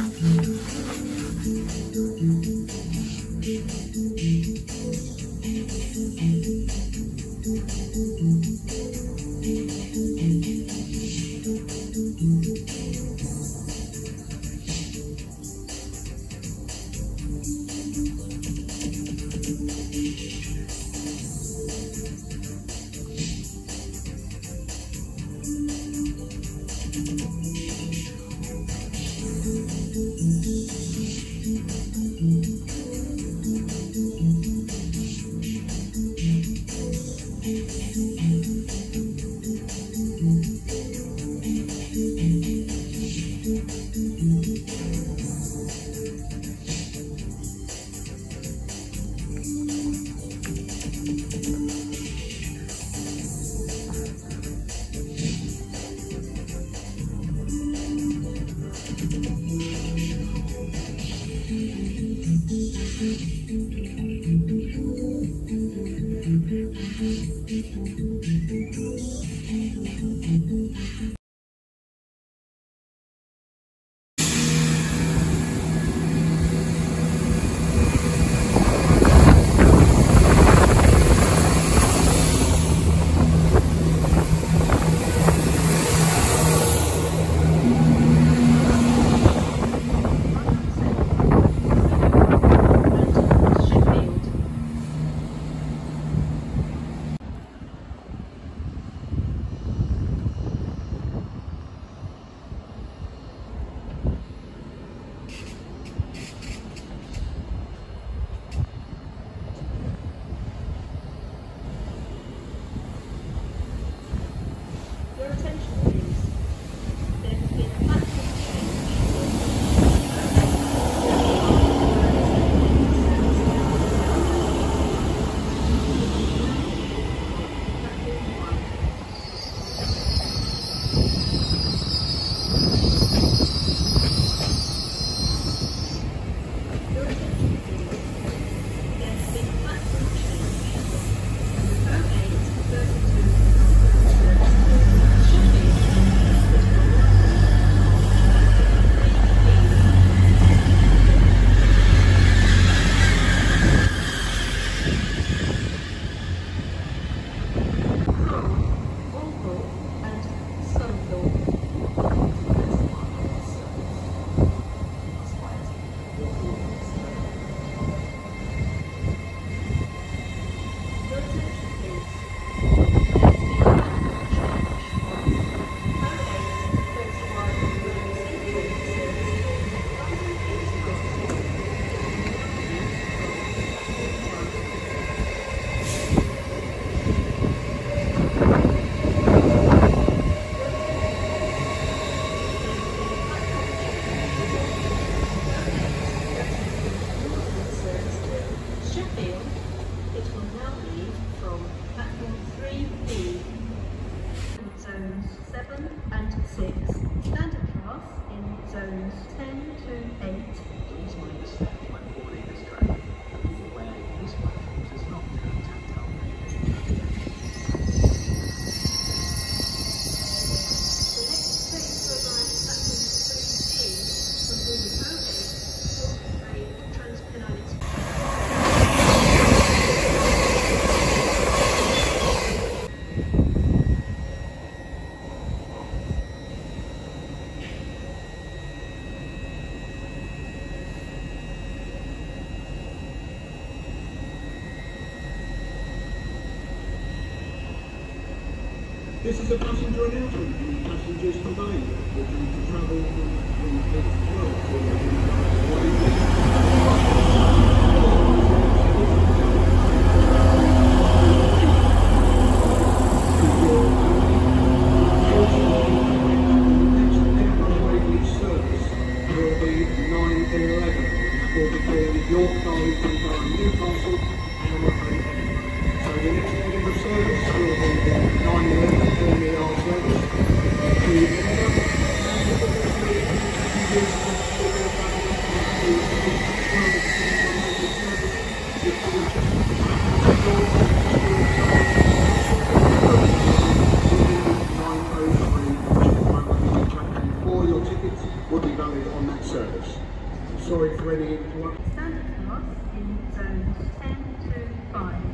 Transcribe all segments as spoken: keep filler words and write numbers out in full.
This is a passenger announcement from passengers conveyed looking to travel from the world service will be nine eleven. That will be calling York, Darlington, Newcastle, and Edinburgh. So the next Edinburgh service will be the nine eleven L N E R service to Edinburgh. All your tickets will be valid on that service. sorry for any interruption. Standard class in zones ten to five.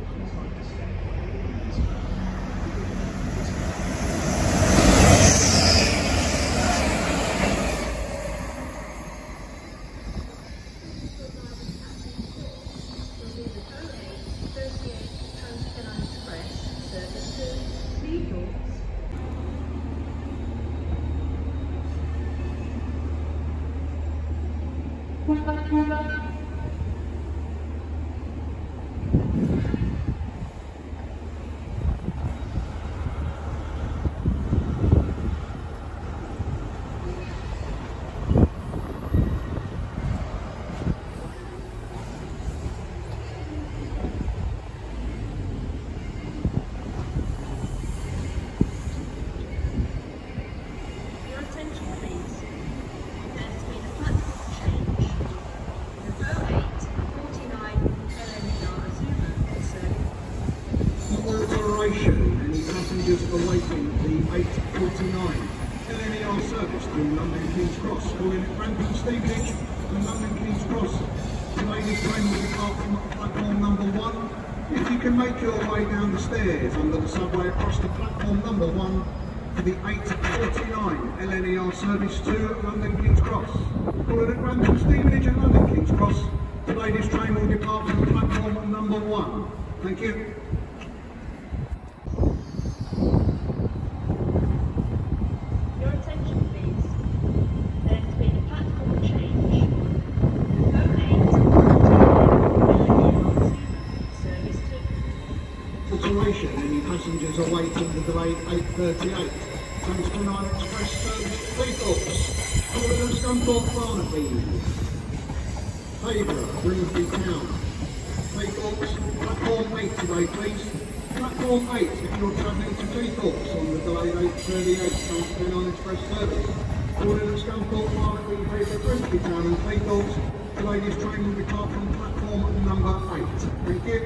Any passengers awaiting the eight forty-nine L N E R service through London King's Cross, calling at Grantham Stevenage and London King's Cross. The ladies' train will depart from platform number one. If you can make your way down the stairs under the subway across to platform number one for the eight forty-nine L N E R service to London King's Cross. Calling at Grantham Stevenage and London King's Cross. The ladies' train will depart from platform number one. Thank you. Any passengers awaiting the delayed eight thirty-eight Transport Express service to Cleethorpes, Croydon, Scunthorpe, Barnaby, Haver, Grimsby Town, Cleethorpes, platform eight today please. Platform eight if you're travelling to Cleethorpes on the delayed eight thirty-eight Transport Express service. Croydon, Scunthorpe, Barnaby, Haver, Grimsby Town and Cleethorpes. The ladies' train will depart from platform number eight. Thank you.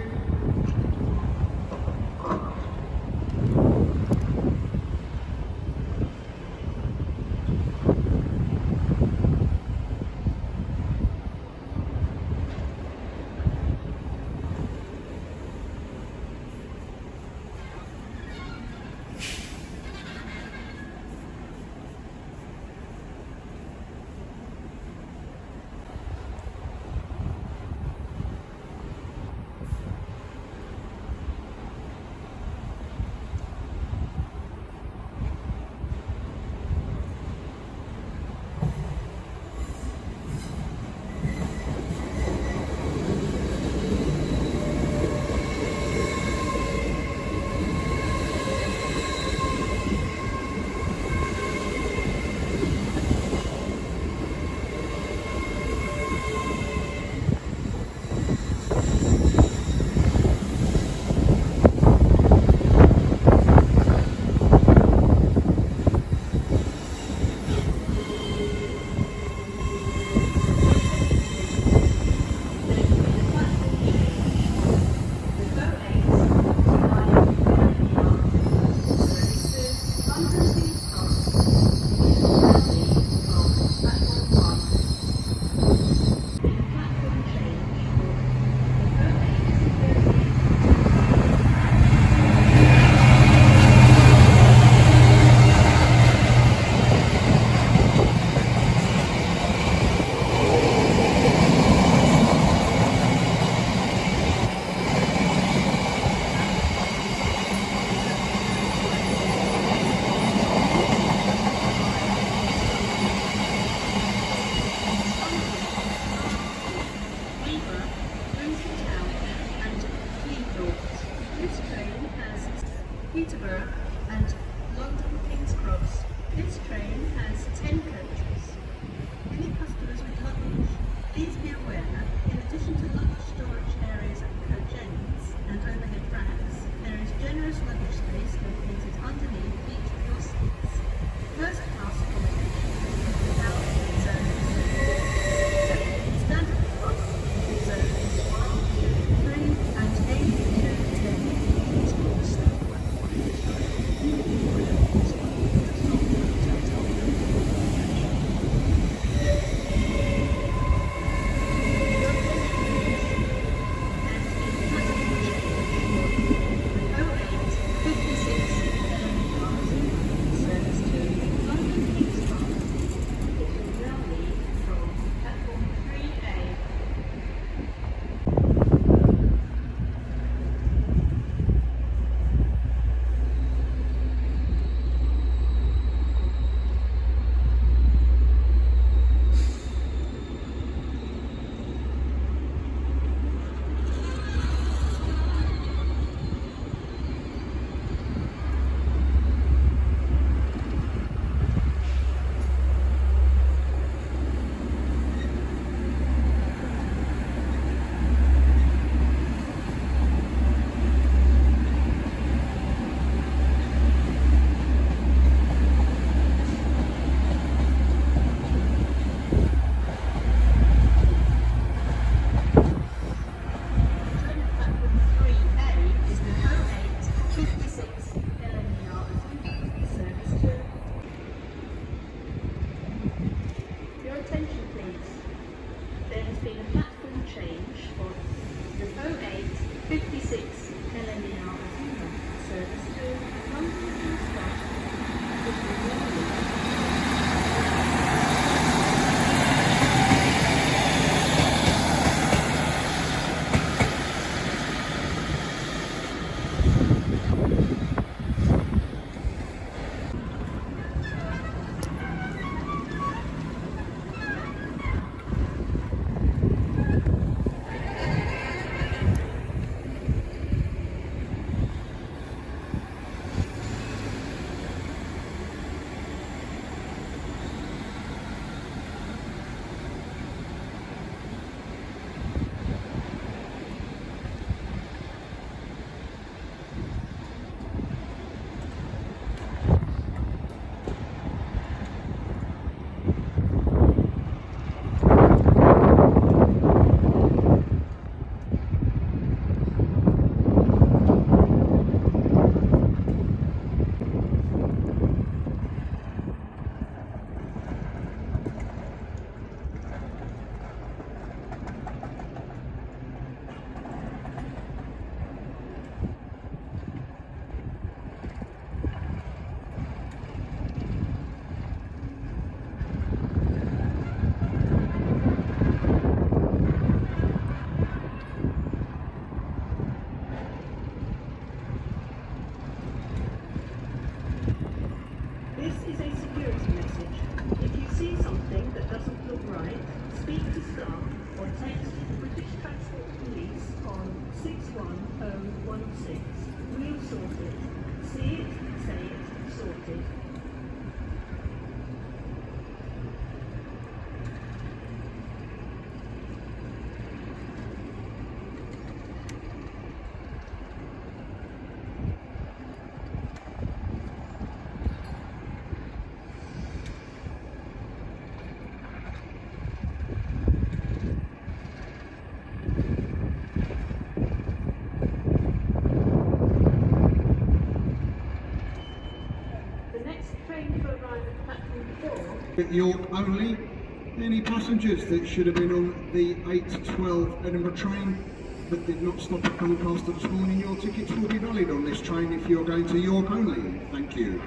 attention please. There has been a platform change on the oh eight fifty-six L N E R service to London This is a security message. If you see something that doesn't look right, speak to staff or text the British Transport Police on six one oh one six. We'll sort it. See it, say it, sorted. At York only. Any passengers that should have been on the eight twelve Edinburgh train that did not stop at Doncaster this morning, your tickets will be valid on this train if you're going to York only. Thank you.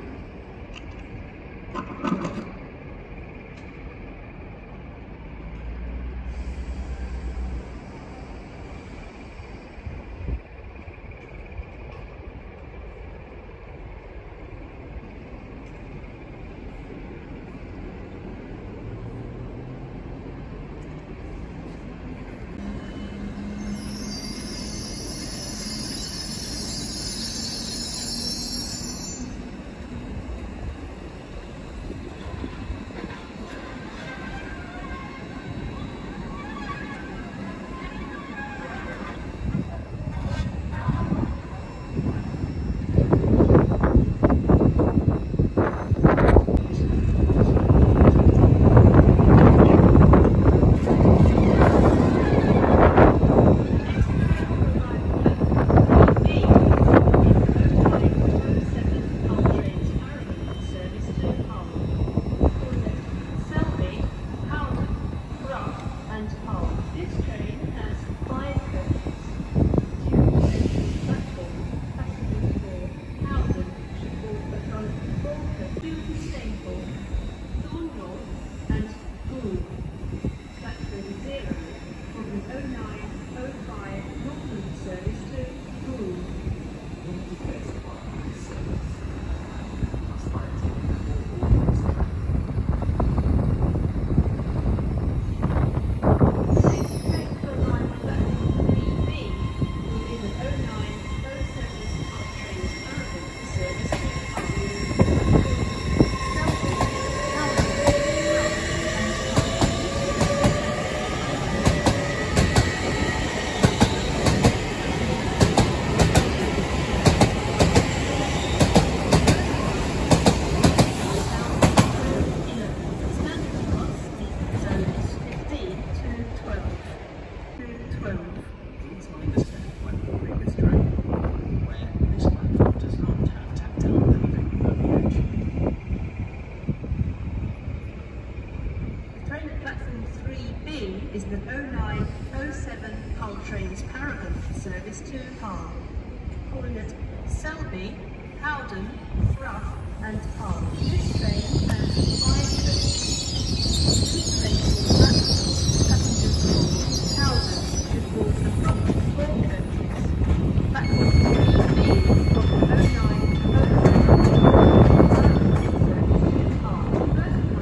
is the oh nine oh seven Hull Trains Paragon service to Hull, calling at Selby, Howden, Thruff and Hull. This train has five coaches. Two trains passengers for Howden should walk and run four coaches. Platform three B of the oh nine oh seven service to Hull. First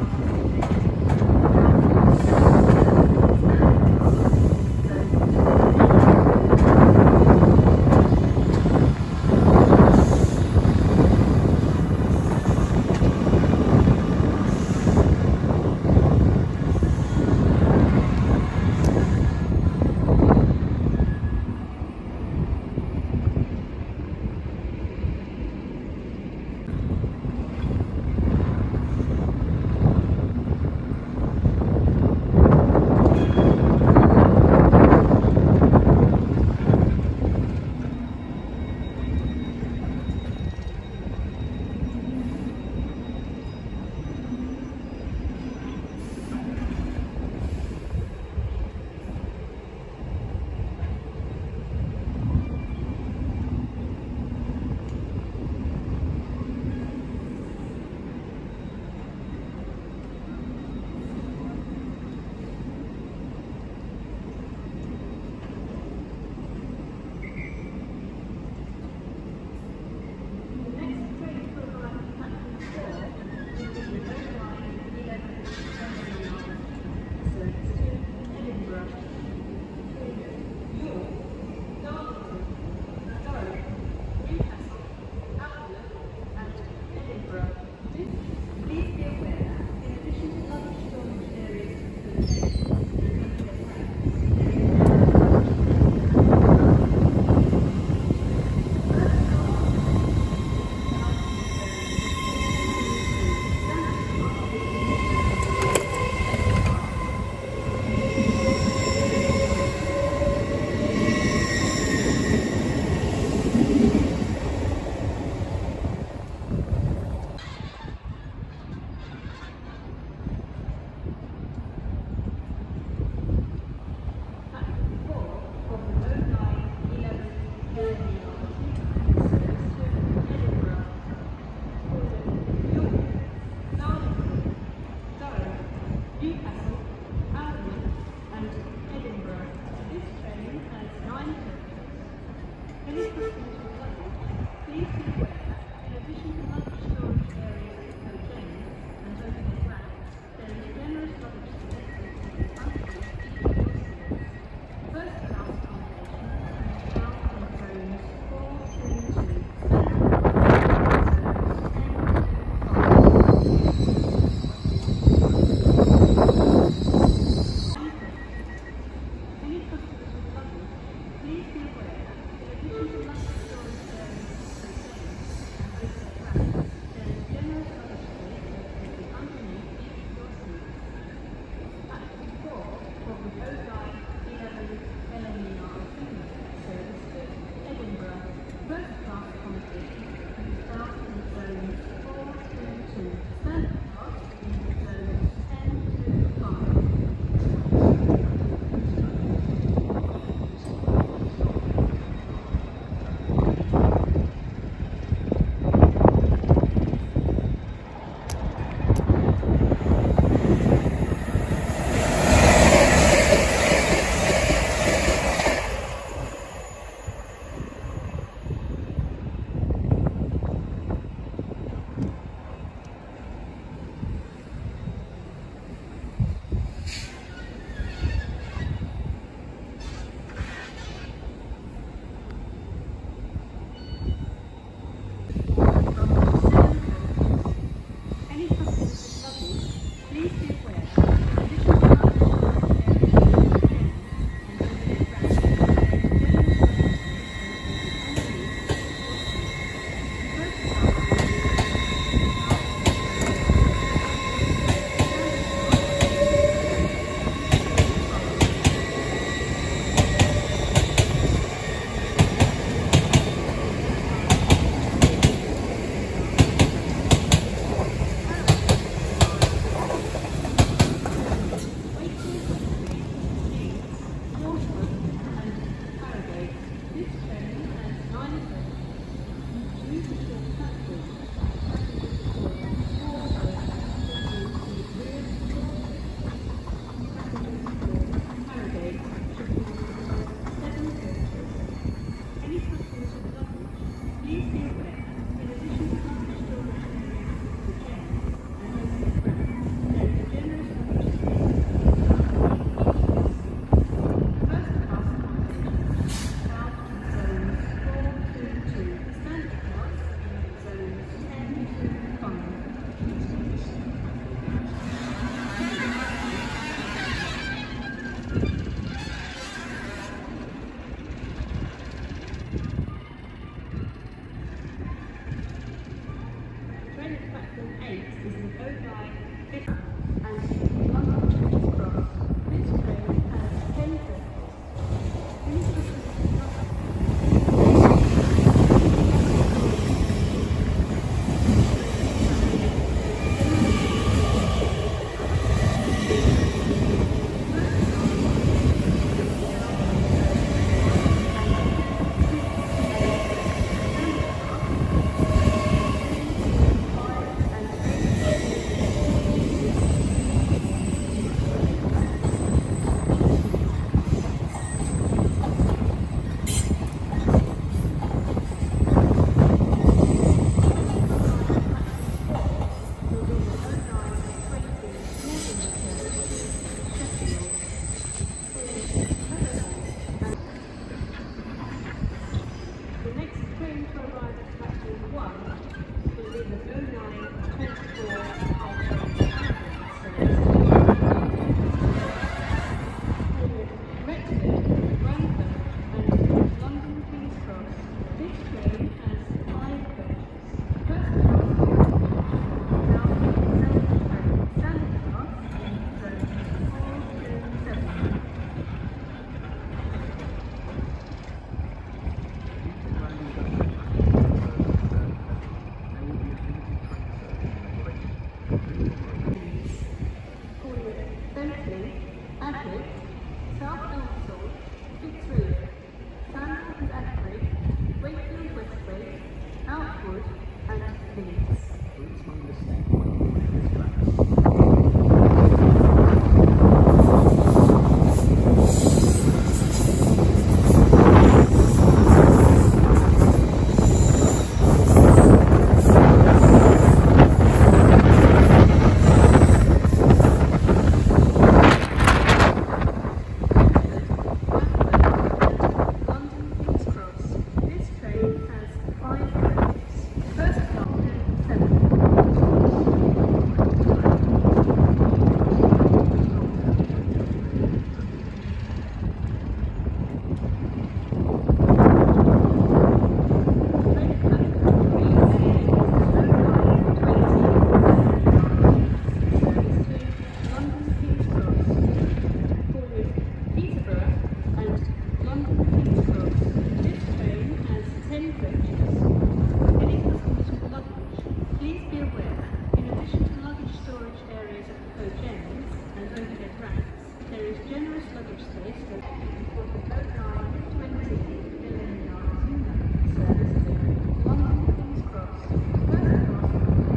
service to oh nine twenty L N E R service to London King's Cross, West Cross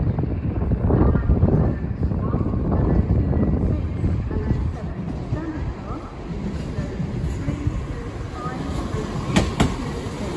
nine service one and then two and six and then seven standard car service three to five and six to ten.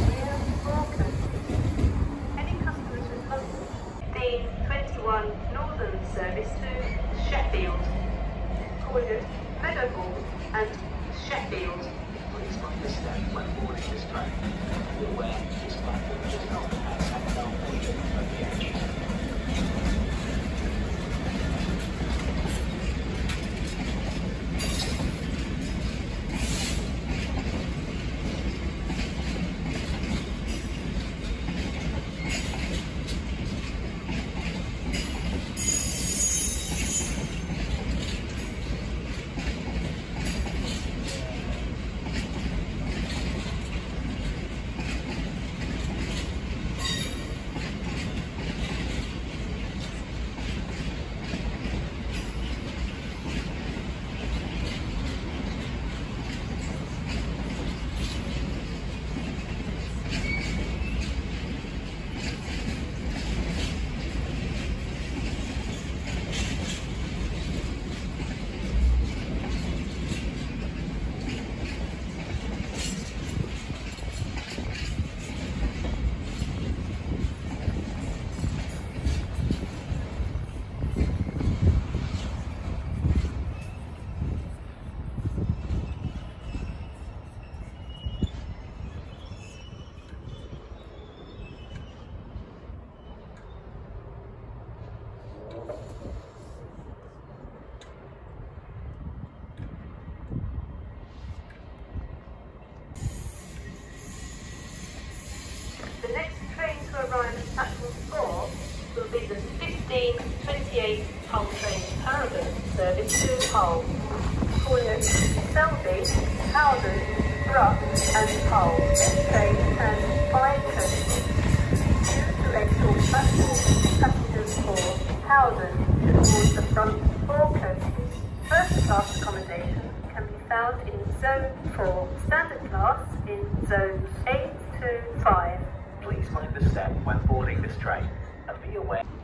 twenty-one North Southern service to Sheffield, Croydon, Meadowhall and Sheffield. Please mind the step when boarding this train. Be aware this platform does not have tactile measurement of the edge. The next train to arrive at platform four will be the fifteen twenty-eight Hull train Paragon service to Hull, calling Selby, Howden, Brough and Hull. This train has five coaches, two to exhaust platform, passengers for Howden towards the front four coaches. First class accommodation can be found in Zone four, standard class in Zones eight to five. Please mind the step when boarding this train and be aware